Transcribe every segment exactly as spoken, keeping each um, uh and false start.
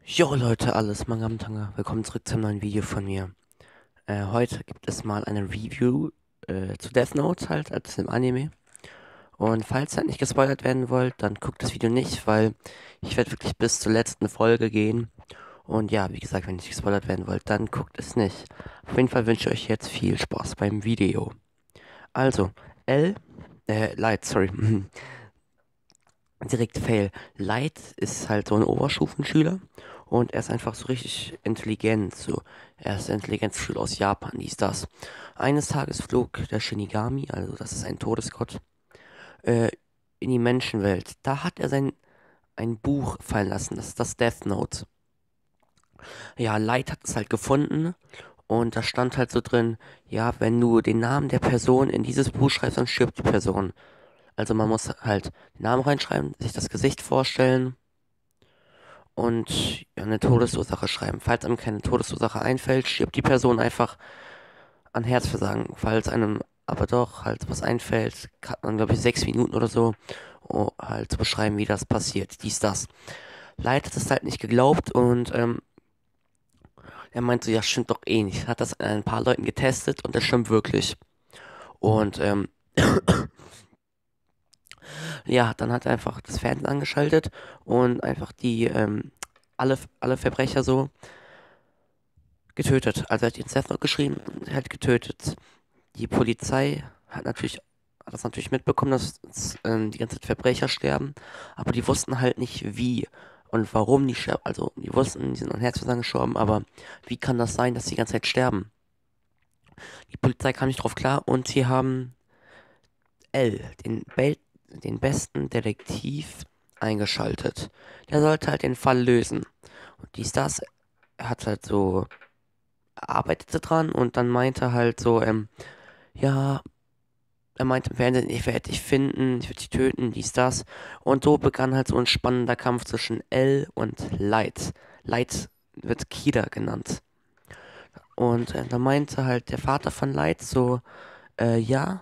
Jo Leute, alles Mangamtanga. Willkommen zurück zum neuen Video von mir. Äh, heute gibt es mal eine Review äh, zu Death Note halt, als im Anime. Und falls ihr halt nicht gespoilert werden wollt, dann guckt das Video nicht, weil ich werde wirklich bis zur letzten Folge gehen. Und ja, wie gesagt, wenn ihr nicht gespoilert werden wollt, dann guckt es nicht. Auf jeden Fall wünsche ich euch jetzt viel Spaß beim Video. Also, L, äh, Light, sorry. Direkt Fail. Light ist halt so ein Oberstufenschüler und er ist einfach so richtig intelligent. So, er ist der Intelligenzschüler aus Japan, dies, das. Eines Tages flog der Shinigami, also das ist ein Todesgott, äh, in die Menschenwelt. Da hat er sein ein Buch fallen lassen, das ist das Death Note. Ja, Light hat es halt gefunden und da stand halt so drin, ja, wenn du den Namen der Person in dieses Buch schreibst, dann stirbt die Person. Also man muss halt den Namen reinschreiben, sich das Gesicht vorstellen und ja, eine Todesursache schreiben. Falls einem keine Todesursache einfällt, stirbt die Person einfach an Herzversagen. Falls einem aber doch halt was einfällt, hat man, glaube ich, sechs Minuten oder so, um halt zu beschreiben, wie das passiert. Dies, das. Leid hat es halt nicht geglaubt und ähm, er meinte so, ja, stimmt doch eh nicht. Hat das an ein paar Leuten getestet und das stimmt wirklich. Und ähm, ja, dann hat er einfach das Fernsehen angeschaltet und einfach die, ähm, alle, alle Verbrecher so getötet. Also er hat den Seth noch geschrieben und er hat getötet. Die Polizei hat natürlich, hat das natürlich mitbekommen, dass dass, ähm, die ganze Zeit Verbrecher sterben, aber die wussten halt nicht wie und warum die sterben. Also die wussten, die sind an Herzversagen gestorben, aber wie kann das sein, dass die ganze Zeit sterben? Die Polizei kam nicht drauf klar und sie haben L, den, Bel den besten Detektiv, eingeschaltet. Der sollte halt den Fall lösen. Und dies, das, er hat halt so, er arbeitete dran und dann meinte halt so, ähm, ja, er meinte im Fernsehen, ich werde dich finden, ich werde dich töten, dies, das. Und so begann halt so ein spannender Kampf zwischen L und Light. Light wird Kida genannt. Und äh, da meinte halt der Vater von Light so, äh, ja,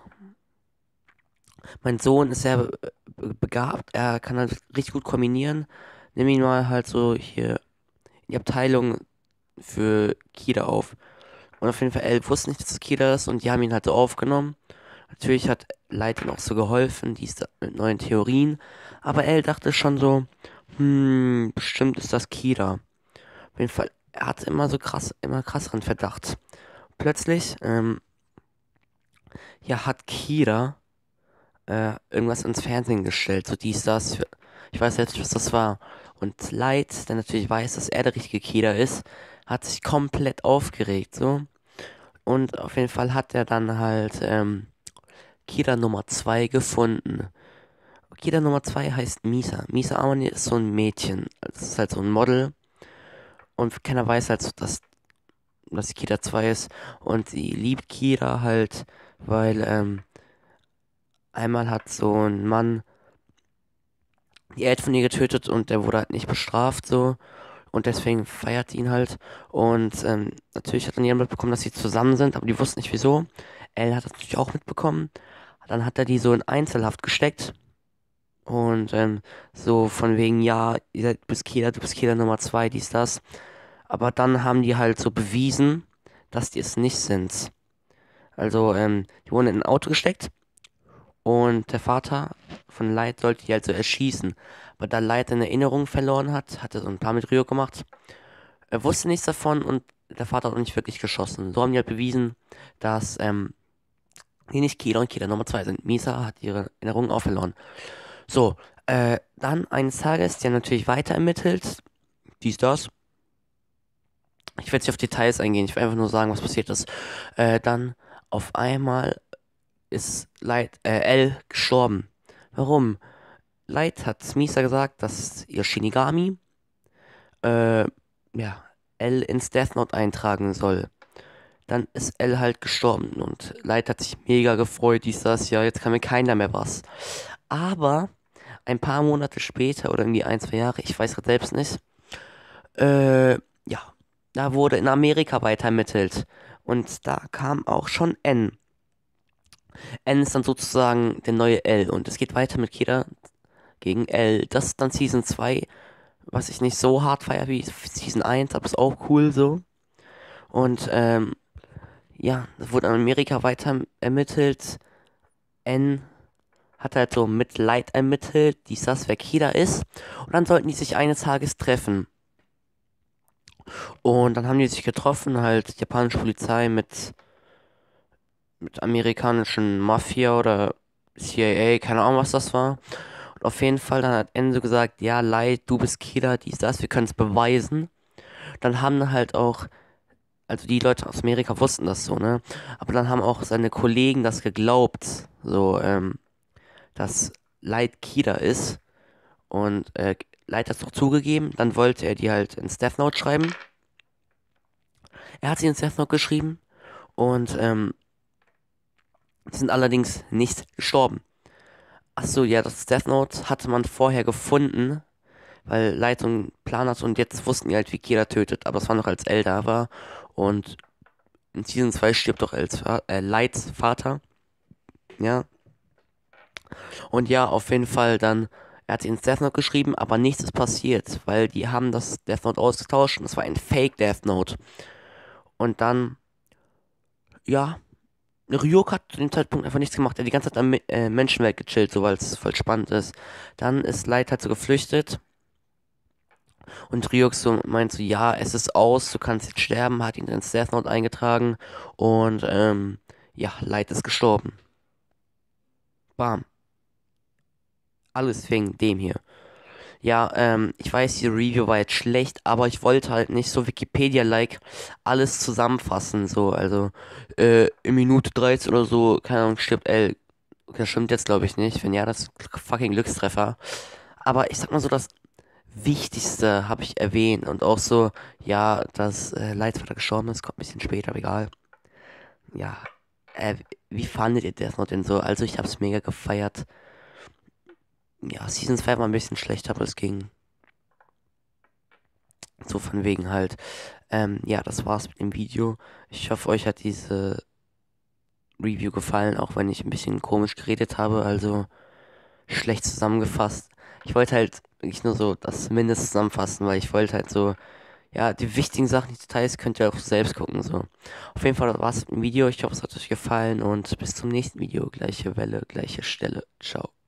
mein Sohn ist sehr be be- begabt, er kann halt richtig gut kombinieren. Nimm ihn mal halt so hier in die Abteilung für Kida auf. Und auf jeden Fall, L wusste nicht, dass es Kida ist und die haben ihn halt so aufgenommen. Natürlich hat Light ihm auch so geholfen, dies da- mit neuen Theorien. Aber L dachte schon so, hm, bestimmt ist das Kida. Auf jeden Fall, er hatte immer so krass, immer krasseren Verdacht. Plötzlich, ähm, ja, hat Kida äh, irgendwas ins Fernsehen gestellt, so dies, das. Ich weiß selbst nicht, was das war. Und Light, der natürlich weiß, dass er der richtige Kida ist, hat sich komplett aufgeregt, so. Und auf jeden Fall hat er dann halt ähm, Kida Nummer zwei gefunden. Kida Nummer zwei heißt Misa. Misa Amani ist so ein Mädchen. Das ist halt so ein Model. Und keiner weiß halt, so, dass, dass sie Kida zwei ist. Und sie liebt Kida halt, weil ähm, einmal hat so ein Mann die Eltern von ihr getötet und der wurde halt nicht bestraft so. Und deswegen feiert sie ihn halt. Und ähm, natürlich hat dann jeder mitbekommen, dass sie zusammen sind, aber die wussten nicht wieso. Elle hat das natürlich auch mitbekommen. Dann hat er die so in Einzelhaft gesteckt. Und ähm, so von wegen, ja, ihr seid, du bist Killer, du bist Killer Nummer zwei, dies, das. Aber dann haben die halt so bewiesen, dass die es nicht sind. Also, ähm, die wurden in ein Auto gesteckt und der Vater von Light sollte die halt so erschießen. Aber da Light seine Erinnerung verloren hat, hat er so ein paar mit Rio gemacht. Er wusste nichts davon und der Vater hat auch nicht wirklich geschossen. So haben die halt bewiesen, dass ähm, die nicht Killer und Killer Nummer zwei sind. Misa hat ihre Erinnerungen auch verloren. So, äh, dann eines Tages, der natürlich weiter ermittelt, dies, das. Ich werde nicht auf Details eingehen, ich will einfach nur sagen, was passiert ist. Äh, dann auf einmal ist Light, äh, L gestorben. Warum? Light hat Misa gesagt, dass ihr Shinigami, äh, ja, L ins Death Note eintragen soll. Dann ist L halt gestorben und Light hat sich mega gefreut, dies, das, ja, jetzt kann mir keiner mehr was. Aber ein paar Monate später oder irgendwie ein, zwei Jahre, ich weiß gerade selbst nicht, äh, ja, da wurde in Amerika weiter ermittelt. Und da kam auch schon N. N ist dann sozusagen der neue L und es geht weiter mit Kira gegen L. Das ist dann Season zwei. was ich nicht so hart feier wie Season eins, aber ist auch cool so. Und ähm, ja, es wurde in Amerika weiter ermittelt. N hat halt so mit Light ermittelt, dies, das, wer Kida ist. Und dann sollten die sich eines Tages treffen. Und dann haben die sich getroffen, halt japanische Polizei mit, mit amerikanischen Mafia oder C I A, keine Ahnung, was das war. Und auf jeden Fall, dann hat Enzo gesagt, ja, Light, du bist Kida, dies, das, wir können es beweisen. Dann haben halt auch, also die Leute aus Amerika wussten das so, ne? Aber dann haben auch seine Kollegen das geglaubt, so, ähm, dass Light Kida ist. Und äh, Light hat es doch zugegeben. Dann wollte er die halt ins Death Note schreiben. Er hat sie ins Death Note geschrieben. Und ähm, sie sind allerdings nicht gestorben. Ach so, ja, das Death Note hatte man vorher gefunden, weil Light so einen Plan hat und jetzt wussten die halt, wie Kira tötet. Aber das war noch als L da war. Und in Season zwei stirbt doch Els, Fa- äh, Lights Vater. Ja. Und ja, auf jeden Fall dann, er hat sie ins Death Note geschrieben, aber nichts ist passiert, weil die haben das Death Note ausgetauscht und es war ein Fake Death Note. Und dann, ja, Ryuk hat zu dem Zeitpunkt einfach nichts gemacht. Er hat die ganze Zeit am Mi- äh, Menschenwelt gechillt, so weil es voll spannend ist. Dann ist Light halt so geflüchtet und Ryuk so meint so, ja, es ist aus, du kannst jetzt sterben, hat ihn ins Death Note eingetragen und ähm, ja, Light ist gestorben. Bam. Alles wegen dem hier. Ja, ähm, ich weiß, die Review war jetzt schlecht, aber ich wollte halt nicht so Wikipedia-like alles zusammenfassen, so, also, äh, in Minute dreizehn oder so, keine Ahnung, stirbt L. Okay, das stimmt jetzt, glaube ich, nicht. Wenn ja, das ist fucking Glückstreffer. Aber ich sag mal so, das Wichtigste habe ich erwähnt und auch so, ja, dass äh, Lightvater gestorben ist, kommt ein bisschen später, aber egal. Ja, äh, wie fandet ihr Death Note denn so? Also, ich hab's mega gefeiert. Ja, Season zwei war ein bisschen schlechter, aber es ging. So von wegen halt. Ähm, ja, das war's mit dem Video. Ich hoffe, euch hat diese Review gefallen, auch wenn ich ein bisschen komisch geredet habe, also schlecht zusammengefasst. Ich wollte halt wirklich nur so das Mindeste zusammenfassen, weil ich wollte halt so, ja, die wichtigen Sachen, die Details könnt ihr auch selbst gucken, so. Auf jeden Fall, das war's mit dem Video. Ich hoffe, es hat euch gefallen und bis zum nächsten Video. Gleiche Welle, gleiche Stelle. Ciao.